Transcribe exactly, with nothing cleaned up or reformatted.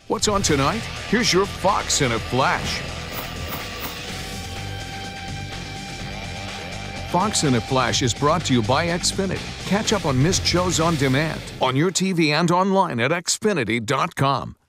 What's on tonight? Here's your Fox in a Flash. Fox in a Flash is brought to you by Xfinity. Catch up on missed shows on demand on your T V and online at Xfinity dot com.